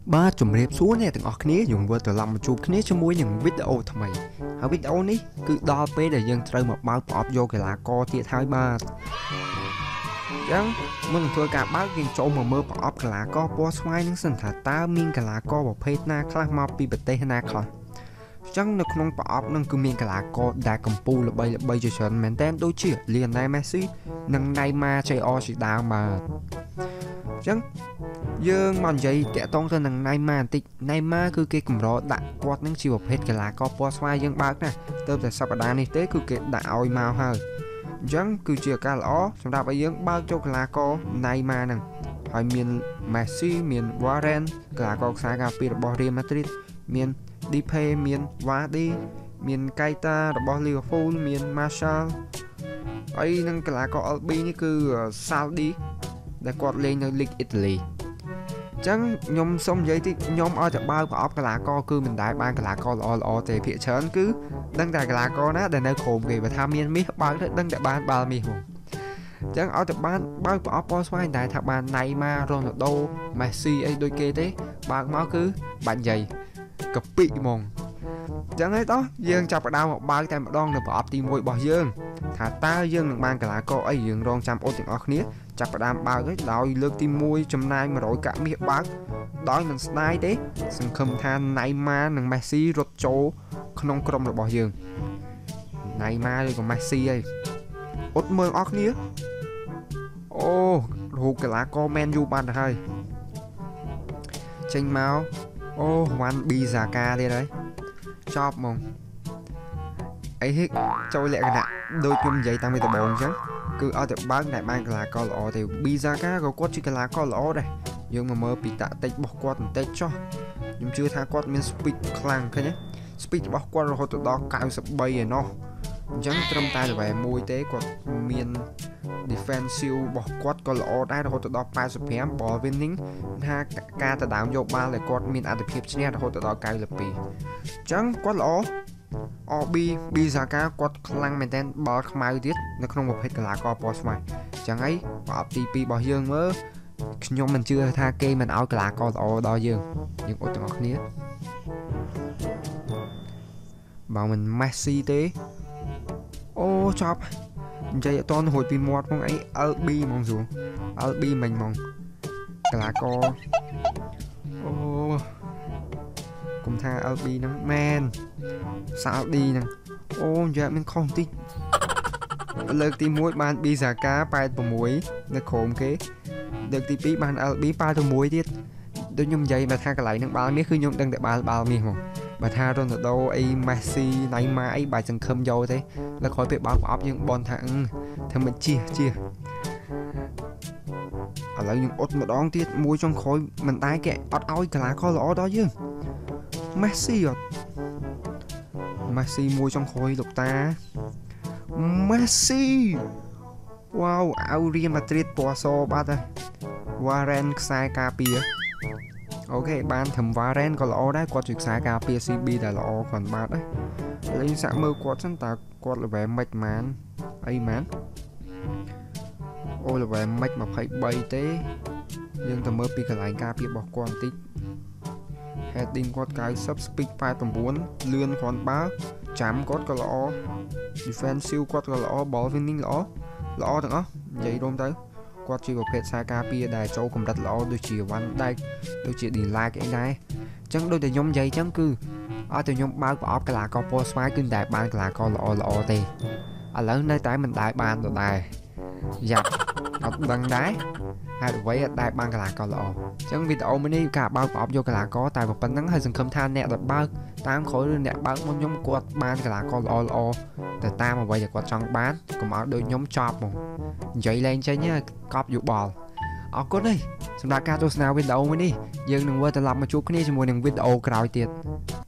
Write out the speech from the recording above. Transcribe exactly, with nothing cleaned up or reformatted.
បាទជំរាបសួរអ្នកទាំងអស់គ្នាយើងវិលត្រឡប់មកជួបគ្នាជាមួយនឹងវីដេអូថ្មីហើយវីដេអូនេះគឺដល់ពេលដែលយើងត្រូវមកបើកប្រអប់យកកីឡាករទៀតហើយបាទអញ្ចឹងមុននឹងធ្វើការបើកយើងចូលមកមើលប្រអប់កីឡាករពណ៌ស្វាយនឹងសិនថាតើមានកីឡាករប្រភេទណាខ្លះមកពីប្រទេសណាខ្លះអញ្ចឹងនៅក្នុងប្រអប់នឹងគឺមានកីឡាករដែលកំពូលល្បីល្បីជាច្រើនមែនទែនដូចជា Lionel Messi និង Neymar ជាជាដើមបាទអញ្ចឹងយើងមកនិយាយតាក់ទងទៅនឹង Neymar បន្តិច Neymar គឺគេកម្រដាក់គាត់នឹងជាប្រភេទកីឡាករពណ៌ស្វាយយើងបើកណាទៅតែសប្តាហ៍នេះទេគឺគេដាក់ឲ្យមកហើយអញ្ចឹងគឺជាឱកាសល្អសម្រាប់ឲ្យយើងបើកចូលកីឡាករ Neymar ហ្នឹងហើយមាន Messi មាន Varane កីឡាករខ្សែការពាររបស់ Real Madrid មាន Depay មាន Vardy មាន Keita របស់ Liverpool មាន Martial ហើយនឹងកីឡាករ L B នេះគឺ Saldi ដែលគាត់លេងនៅ League Italy អញ្ចឹងខ្ញុំសុំនិយាយតិចខ្ញុំឲ្យតែបើកប្រអប់កីឡាករគឺមិនដែលបានកីឡាករល្អល្អទេភាគច្រើនគឺដឹងតែកីឡាករណាដែលនៅក្រោមគេបើថាមានមាសបើកទៅដឹងតែបានបាល់មាសហ្មងអញ្ចឹងឲ្យតែបានបើកប្រអប់ពណ៌ស្វាយតែថាបាន Neymar Ronaldo Messi អីដូចគេទេបើកមកគឺបាច់និយាយកពីហ្មងអញ្ចឹងហើយតោះយើងចាប់ផ្ដើមមកបើកតែម្ដងនៅប្រអប់ទីមួយរបស់យើងថាតើយើងនឹងបានកីឡាករអីយើងរងចាំអត់ទាំងអស់គ្នាចាប់ផ្ដើមបើកហើយដោយលើកទីមួយចំណាយone hundredកាក់មាសបើកដោយមិនស្ដាយទេសង្ឃឹមថា Neymar និង Messi រត់ចូលក្នុងក្រុមរបស់យើង Neymar ឬក៏ Messi អីអត់មើលអស់គ្នាអូរូបកីឡាករ Man U បានទៅហើយចេញមកអូ Wan Bissaka ទៀតហើយចប់ហ្មងអីហិចចូលលក្ខណៈដូចខ្ញុំនិយាយតាំងពីដំបូងអញ្ចឹងគឺឲ្យតែបើកតែបានកីឡាករល្អទេ Bissaka ក៏គាត់ជាកីឡាករល្អដែរយើងមកមើលពីតាក់ទិចរបស់គាត់បន្តិចចុះខ្ញុំជឿថាគាត់មាន speed ខ្លាំងឃើញទេ speed របស់គាត់រហូតដល់ninety-threeឯណោះអញ្ចឹងត្រឹមតែ level មួយទេគាត់មាន defensive របស់គាត់ក៏ល្អដែររហូតដល់eighty-five ball winning ថាការទៅដើមយកបាល់ដែលគាត់មានអត្ថភាពឈ្នះរហូតដល់ninety-twoអញ្ចឹងគាត់ល្អR B Bissaka គាត់ខ្លាំងមែនទែនបាល់ខ្មៅទៀតនៅក្នុងប្រភេទកីឡាករពណ៌ស្វាយអញ្ចឹងហើយប្រអប់ទីtwoរបស់យើងមើលខ្ញុំមិនជឿថាគេមិនឲ្យកីឡាករល្អដល់យើងយើងអត់ទាំងអស់គ្នាបើមិន Messi ទេអូចប់និយាយអត់តរួចពីមាត់ផងអី L B ហ្មងស្រួល L B មិញហ្មងកីឡាករអូគុំថា L B ហ្នឹងមែន Saldi ហ្នឹងអូនិយាយមានខុសបន្តិចលើកទីoneបាន Bissaka eighty-sixនៅក្រោមគេលើកទីtwoបាន L B eighty-oneទៀតដូចខ្ញុំនិយាយមកថាកន្លែងហ្នឹងបាល់មាសគឺខ្ញុំដឹងតែបាល់បាល់មាសហ្មងបើថា Ronaldo អី Messi Neymar អីបាយសង្ឃឹមយកទេលើក្រោយពេលបើកប្រអប់យើងបនថាអឺធ្វើមិនជិះជិះឥឡូវយើងអត់ម្ដងទៀតមួយចុងក្រោយមិនដែរគេអត់ឲ្យកីឡាករល្អដល់យើង Messi អត់ Messi មួយចុងក្រោយលោកតា Messi វ៉ាវអោ Real Madrid ពណ៌សបាត់ហើយ Varane ខ្សែការពារអូខេបានធំ Varane ក៏ល្អដែរគាត់ជាខ្សែការពារ C B ដែលល្អគ្រាន់បាត់ហើយលេងសាក់មើលគាត់សិនតើគាត់ level មិនហ្មងអីហ្មងអូ level មិនtwenty-threeទេយើងទៅមើលពីកន្លែងការពាររបស់គាត់បន្តិច heading គាត់ninety speed eighty-nineលឿនគ្រាន់បើចាំគាត់ក៏ល្អ defensive គាត់ក៏ល្អ ball winning ល្អល្អទាំងអស់និយាយរួមទៅគាត់ជាប្រភេទខ្សែការពារដែលចូលកម្រិតល្អដូចជា Van Dijk ដូចជា Delight អីដែរអញ្ចឹងដូចតែខ្ញុំនិយាយអញ្ចឹងគឺឲ្យតែខ្ញុំបើកប្រអប់កីឡាករពណ៌ស្វាយគឺតែបានកីឡាករល្អល្អទេឥឡូវនៅតែមិនដែរបានដដែលយ៉ាប់អត់ដឹងដែរហេតុអ្វីអត់ដែរបានកីឡាករល្អអញ្ចឹងវីដេអូមួយនេះការបើកប្រអប់យកកីឡាករតែប៉ុណ្្នឹងហើយសង្ឃឹមថាអ្នកដែលបើកតាមក្រោយឬអ្នកបើកមុនខ្ញុំគាត់បានកីឡាករល្អល្អទៅតាមអ្វីដែលគាត់ចង់បានកុំឲ្យដូចខ្ញុំចប់ហ្មងនិយាយលេងចេញកប់យោបល់អរគុណហើយសម្រាប់ការទស្សនាវីដេអូមួយនេះយើងនឹងវិលត្រឡប់មកជួបគ្នាជាមួយនឹងវីដេអូក្រោយទៀត